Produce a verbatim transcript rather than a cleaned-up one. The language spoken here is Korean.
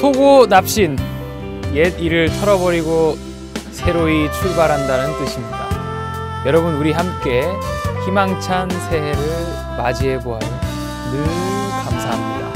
소고 납신, 옛 일을 털어버리고 새로이 출발한다는 뜻입니다. 여러분, 우리 함께 희망찬 새해를 맞이해 보아요. 늘 감사합니다.